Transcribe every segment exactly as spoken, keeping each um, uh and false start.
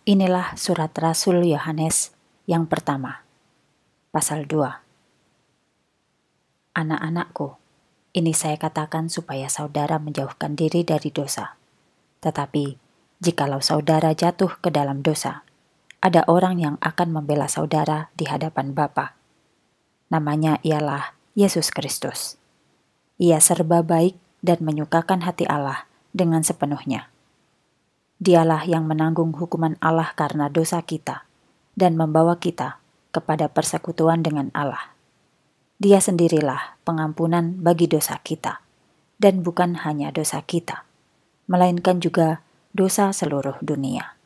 Inilah surat Rasul Yohanes yang pertama, pasal dua. Anak-anakku, ini saya katakan supaya saudara menjauhkan diri dari dosa. Tetapi, jikalau saudara jatuh ke dalam dosa, ada orang yang akan membela saudara di hadapan Bapa. Namanya ialah Yesus Kristus. Ia serba baik dan menyukakan hati Allah dengan sepenuhnya. Dialah yang menanggung hukuman Allah karena dosa kita dan membawa kita kepada persekutuan dengan Allah. Dia sendirilah pengampunan bagi dosa kita, dan bukan hanya dosa kita, melainkan juga dosa seluruh dunia.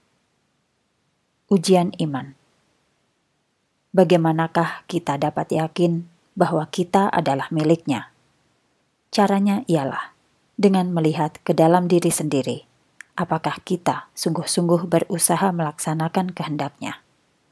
Ujian iman. Bagaimanakah kita dapat yakin bahwa kita adalah miliknya? Caranya ialah dengan melihat ke dalam diri sendiri. Apakah kita sungguh-sungguh berusaha melaksanakan kehendaknya?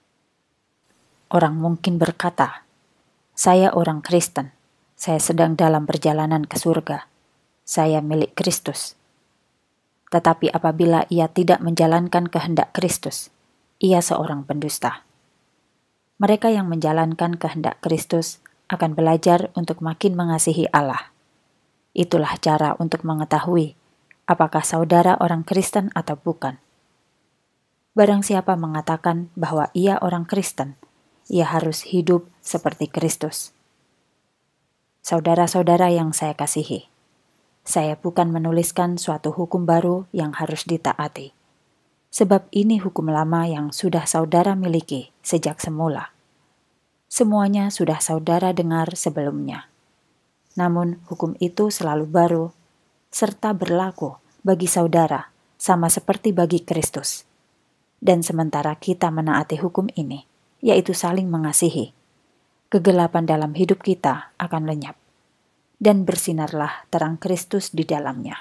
Orang mungkin berkata, saya orang Kristen, saya sedang dalam perjalanan ke surga, saya milik Kristus. Tetapi apabila ia tidak menjalankan kehendak Kristus, ia seorang pendusta. Mereka yang menjalankan kehendak Kristus akan belajar untuk makin mengasihi Allah. Itulah cara untuk mengetahui apakah saudara orang Kristen atau bukan. Barang siapa mengatakan bahwa ia orang Kristen, ia harus hidup seperti Kristus. Saudara-saudara yang saya kasihi, saya bukan menuliskan suatu hukum baru yang harus ditaati, sebab ini hukum lama yang sudah saudara miliki sejak semula. Semuanya sudah saudara dengar sebelumnya. Namun hukum itu selalu baru, serta berlaku bagi saudara sama seperti bagi Kristus. Dan sementara kita menaati hukum ini, yaitu saling mengasihi, kegelapan dalam hidup kita akan lenyap, dan bersinarlah terang Kristus di dalamnya.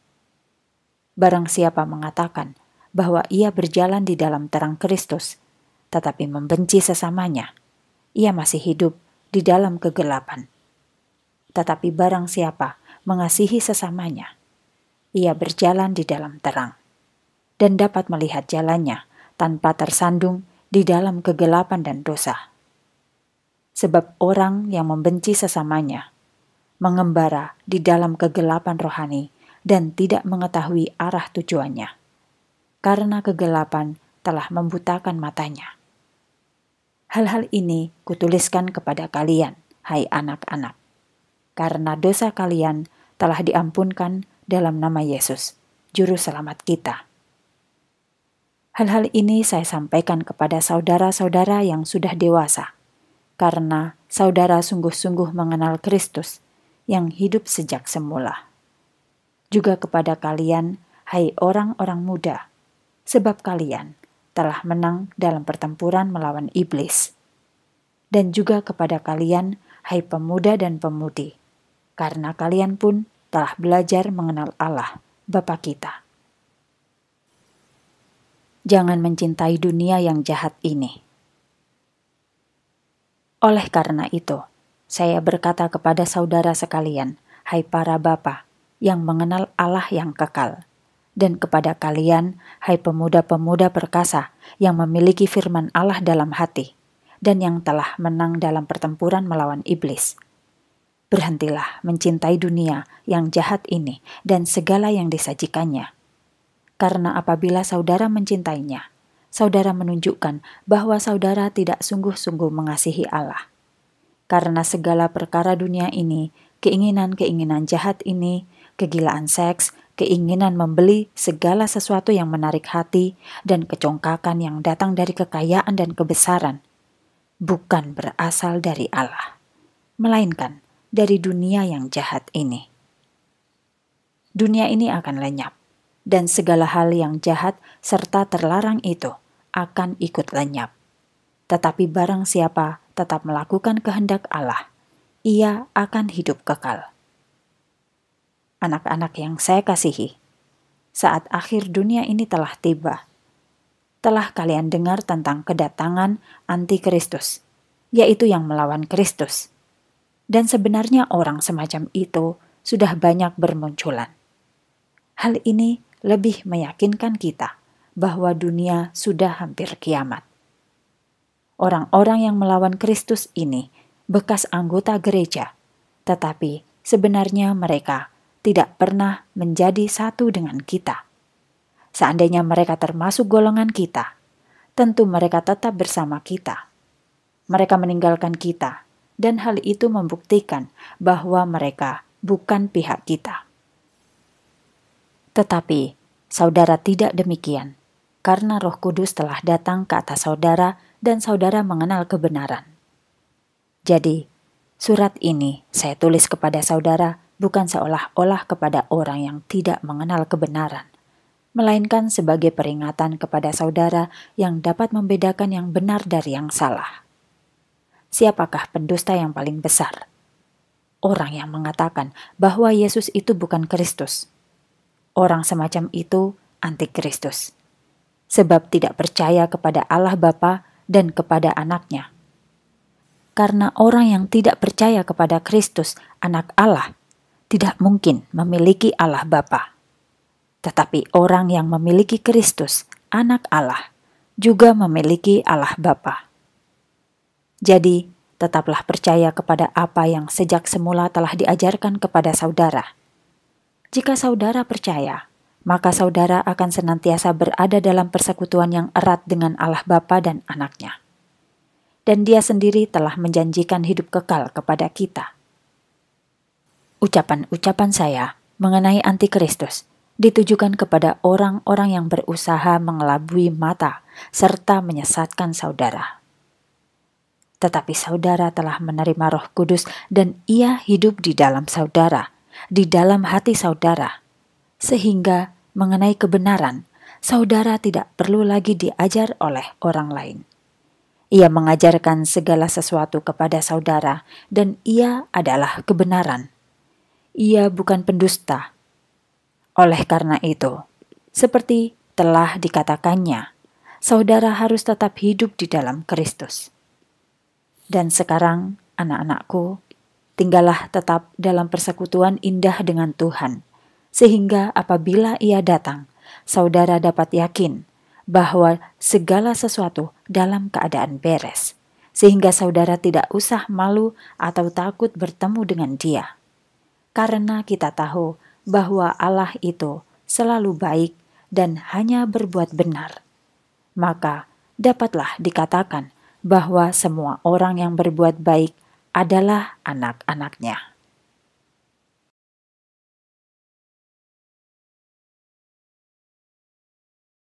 Barang siapa mengatakan bahwa ia berjalan di dalam terang Kristus, tetapi membenci sesamanya, ia masih hidup di dalam kegelapan. Tetapi barang siapa mengasihi sesamanya, ia berjalan di dalam terang, dan dapat melihat jalannya tanpa tersandung di dalam kegelapan dan dosa. Sebab orang yang membenci sesamanya, mengembara di dalam kegelapan rohani dan tidak mengetahui arah tujuannya, karena kegelapan telah membutakan matanya. Hal-hal ini kutuliskan kepada kalian, hai anak-anak, karena dosa kalian telah diampunkan dalam nama Yesus, Juru Selamat kita. Hal-hal ini saya sampaikan kepada saudara-saudara yang sudah dewasa, karena saudara sungguh-sungguh mengenal Kristus yang hidup sejak semula. Juga kepada kalian, hai orang-orang muda, sebab kalian telah menang dalam pertempuran melawan iblis. Dan juga kepada kalian, hai pemuda dan pemudi, karena kalian pun telah belajar mengenal Allah, Bapa kita. Jangan mencintai dunia yang jahat ini. Oleh karena itu, saya berkata kepada saudara sekalian, hai para bapa yang mengenal Allah yang kekal, dan kepada kalian, hai pemuda-pemuda perkasa yang memiliki firman Allah dalam hati, dan yang telah menang dalam pertempuran melawan iblis. Berhentilah mencintai dunia yang jahat ini dan segala yang disajikannya. Karena apabila saudara mencintainya, saudara menunjukkan bahwa saudara tidak sungguh-sungguh mengasihi Allah. Karena segala perkara dunia ini, keinginan-keinginan jahat ini, kegilaan seks, keinginan membeli segala sesuatu yang menarik hati, dan kecongkakan yang datang dari kekayaan dan kebesaran, bukan berasal dari Allah, melainkan dari dunia yang jahat ini. Dunia ini akan lenyap, dan segala hal yang jahat serta terlarang itu akan ikut lenyap. Tetapi barang siapa tetap melakukan kehendak Allah, ia akan hidup kekal. Anak-anak yang saya kasihi, saat akhir dunia ini telah tiba. Telah kalian dengar tentang kedatangan antikristus, yaitu yang melawan Kristus. Dan sebenarnya orang semacam itu sudah banyak bermunculan. Hal ini lebih meyakinkan kita bahwa dunia sudah hampir kiamat. Orang-orang yang melawan Kristus ini bekas anggota gereja, tetapi sebenarnya mereka tidak pernah menjadi satu dengan kita. Seandainya mereka termasuk golongan kita, tentu mereka tetap bersama kita. Mereka meninggalkan kita, dan hal itu membuktikan bahwa mereka bukan pihak kita. Tetapi saudara tidak demikian, karena Roh Kudus telah datang ke atas saudara dan saudara mengenal kebenaran. Jadi, surat ini saya tulis kepada saudara bukan seolah-olah kepada orang yang tidak mengenal kebenaran, melainkan sebagai peringatan kepada saudara yang dapat membedakan yang benar dari yang salah. Siapakah pendusta yang paling besar? Orang yang mengatakan bahwa Yesus itu bukan Kristus. Orang semacam itu antikristus, sebab tidak percaya kepada Allah Bapa dan kepada anaknya. Karena orang yang tidak percaya kepada Kristus, anak Allah, tidak mungkin memiliki Allah Bapa. Tetapi orang yang memiliki Kristus, anak Allah, juga memiliki Allah Bapa. Jadi, tetaplah percaya kepada apa yang sejak semula telah diajarkan kepada saudara. Jika saudara percaya, maka saudara akan senantiasa berada dalam persekutuan yang erat dengan Allah Bapa dan anaknya. Dan Dia sendiri telah menjanjikan hidup kekal kepada kita. Ucapan-ucapan saya mengenai antikristus ditujukan kepada orang-orang yang berusaha mengelabui mata serta menyesatkan saudara. Tetapi saudara telah menerima Roh Kudus dan Ia hidup di dalam saudara, di dalam hati saudara, sehingga mengenai kebenaran, saudara tidak perlu lagi diajar oleh orang lain. Ia mengajarkan segala sesuatu kepada saudara dan Ia adalah kebenaran. Ia bukan pendusta. Oleh karena itu, seperti telah dikatakannya, saudara harus tetap hidup di dalam Kristus. Dan sekarang, anak-anakku, tinggallah tetap dalam persekutuan indah dengan Tuhan, sehingga apabila Ia datang, saudara dapat yakin bahwa segala sesuatu dalam keadaan beres, sehingga saudara tidak usah malu atau takut bertemu dengan Dia. Karena kita tahu bahwa Allah itu selalu baik dan hanya berbuat benar, maka dapatlah dikatakan bahwa semua orang yang berbuat baik adalah anak-anaknya.